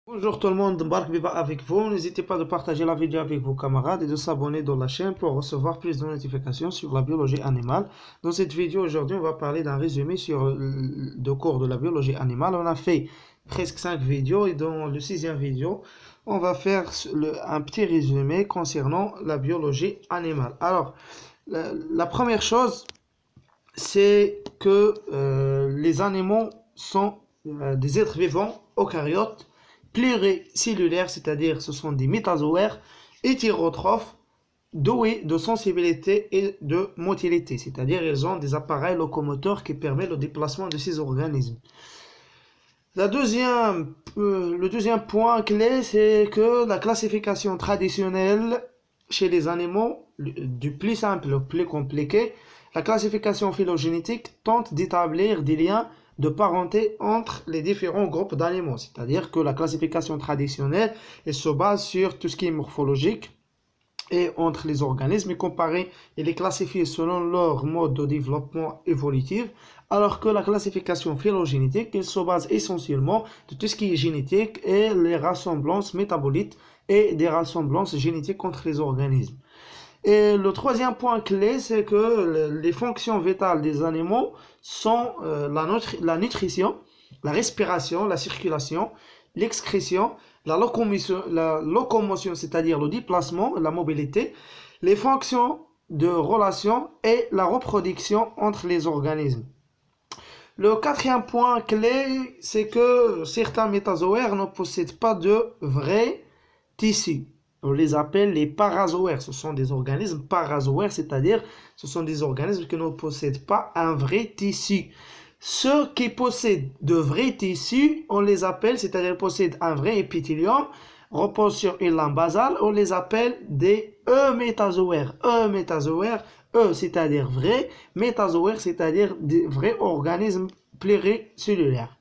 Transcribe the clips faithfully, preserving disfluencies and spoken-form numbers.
Bonjour tout le monde, Mbark Biba avec vous. N'hésitez pas de partager la vidéo avec vos camarades et de s'abonner dans la chaîne pour recevoir plus de notifications sur la biologie animale. Dans cette vidéo aujourd'hui, on va parler d'un résumé sur le cours de la biologie animale. On a fait presque cinq vidéos et dans le sixième vidéo, on va faire le, un petit résumé concernant la biologie animale. Alors, la, la première chose, c'est que euh, les animaux sont euh, des êtres vivants eucaryotes, pluricellulaires, c'est-à-dire ce sont des métazoaires hétérotrophes, doués de sensibilité et de motilité, c'est-à-dire ils ont des appareils locomoteurs qui permettent le déplacement de ces organismes. La deuxième, euh, le deuxième point clé, c'est que la classification traditionnelle chez les animaux, du plus simple au plus compliqué, la classification phylogénétique tente d'établir des liens de parenté entre les différents groupes d'animaux. C'est-à-dire que la classification traditionnelle elle se base sur tout ce qui est morphologique et entre les organismes et comparé et les classifier selon leur mode de développement évolutif, alors que la classification phylogénétique elle se base essentiellement de tout ce qui est génétique et les ressemblances métabolites et des ressemblances génétiques entre les organismes. Et le troisième point clé, c'est que les fonctions vitales des animaux sont euh, la, nutri la nutrition, la respiration, la circulation, l'excrétion, la locomotion, la locomotion c'est-à-dire le déplacement, la mobilité, les fonctions de relation et la reproduction entre les organismes. Le quatrième point clé, c'est que certains métazoaires ne possèdent pas de vrais tissus. On les appelle les parazoaires. Ce sont des organismes parazoaires, c'est-à-dire ce sont des organismes qui ne possèdent pas un vrai tissu. Ceux qui possèdent de vrais tissus, on les appelle, c'est-à-dire possèdent un vrai épithélium, reposent sur une lame basale, on les appelle des eumétazoaires. Eumétazoaires, E, c'est-à-dire vrai, métazoaires, c'est-à-dire des vrais organismes pluricellulaires.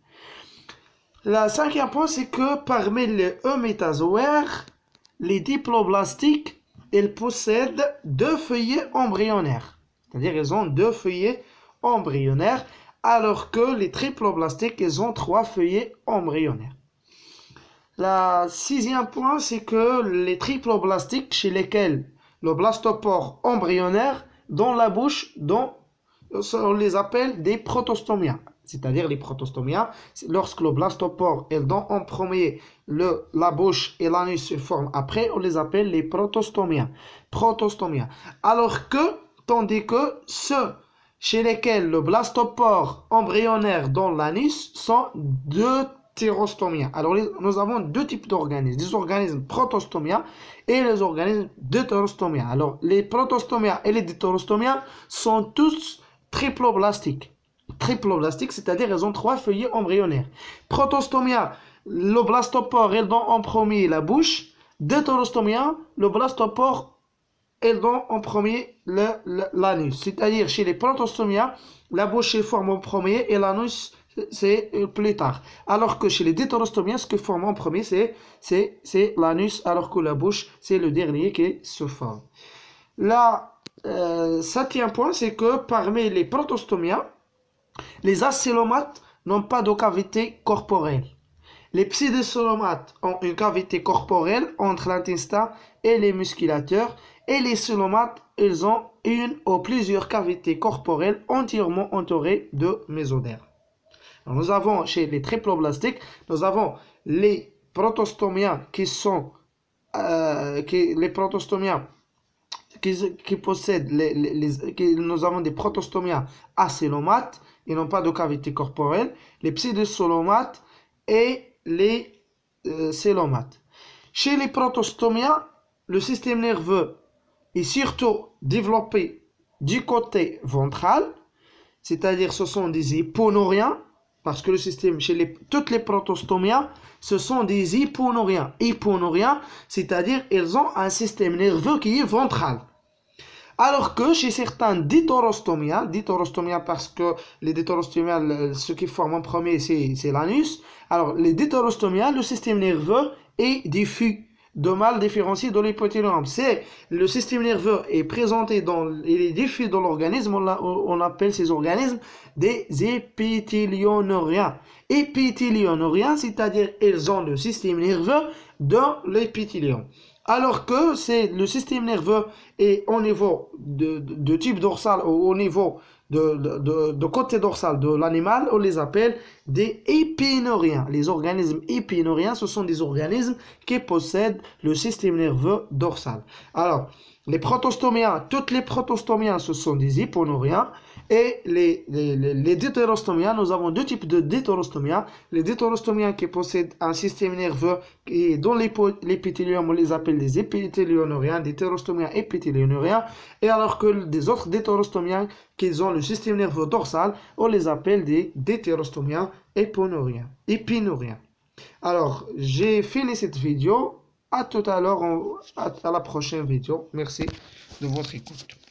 Le cinquième point, c'est que parmi les eumétazoaires, les diploblastiques, ils possèdent deux feuillets embryonnaires. C'est-à-dire ils ont deux feuillets embryonnaires, alors que les triploblastiques, ils ont trois feuillets embryonnaires. Le sixième point, c'est que les triploblastiques, chez lesquels le blastopore embryonnaire, dans la bouche, dont on les appelle des protostomiens. C'est-à-dire les protostomiens, lorsque le blastopore est dans en premier, le, la bouche et l'anus se forment après, on les appelle les protostomiens. Protostomiens. Alors que, tandis que ceux chez lesquels le blastopore embryonnaire dans l'anus sont deutérostomiens. Alors nous avons deux types d'organismes, des organismes protostomiens et les organismes deutérostomiens. Alors les protostomiens et les deutérostomiens sont tous triploblastiques. Triploblastiques, c'est-à-dire ils ont trois feuillets embryonnaires. Protostomia, le blastopore est dans en premier la bouche. Deutérostomia, le blastopore est dans en premier l'anus. C'est-à-dire chez les protostomia, la bouche est formée en premier et l'anus c'est plus tard. Alors que chez les deutérostomia, ce qui forme en premier c'est l'anus, alors que la bouche c'est le dernier qui se forme. La euh, septième point, c'est que parmi les protostomia, les acélomates n'ont pas de cavité corporelle. Les pseudocélomates ont une cavité corporelle entre l'intestin et les musculateurs. Et les célomates, ils ont une ou plusieurs cavités corporelles entièrement entourées de mésoderme. Alors, nous avons chez les triploblastiques, nous avons les protostomiens qui sont euh, qui, les protostomiens qui, qui possèdent les, les, les qui, nous avons des protostomiens acélomates. Ils n'ont pas de cavité corporelle, les pseudocélomates et les euh, célomates. Chez les protostomiens, le système nerveux est surtout développé du côté ventral, c'est-à-dire ce sont des hyponeuriens, parce que le système, chez les, toutes les protostomiens, ce sont des hyponeuriens. Hyponeuriens, c'est-à-dire ils ont un système nerveux qui est ventral. Alors que chez certains deutérostomiens, deutérostomiens parce que les deutérostomiens, ce qui forme en premier, c'est l'anus. Alors, les deutérostomiens, le système nerveux est diffus. de mal différenciés de l'épithélium. C'est le système nerveux est présenté dans, il est diffus dans l'organisme, on, on appelle ces organismes des épithélioniens. Épithélioniens, c'est-à-dire ils ont le système nerveux dans l'épithélium. Alors que c'est le système nerveux est au niveau de, de, de type dorsal ou au niveau de, de, de, de côté dorsal de l'animal, on les appelle des épinoriens. Les organismes épinoriens, ce sont des organismes qui possèdent le système nerveux dorsal. Alors, les protostomiens, toutes les protostomiens, ce sont des épinoriens. Et les, les, les, les deutérostomiens, nous avons deux types de deutérostomiens. Les deutérostomiens qui possèdent un système nerveux et dont l'épithélium, on les appelle des épithélioniens, des deutérostomiens épithélioniens. Et alors que des autres deutérostomiens qui ont le système nerveux dorsal, on les appelle des deutérostomiens épinoriens. épinoriens. Alors, j'ai fini cette vidéo. À tout à l'heure, à la prochaine vidéo. Merci de votre écoute.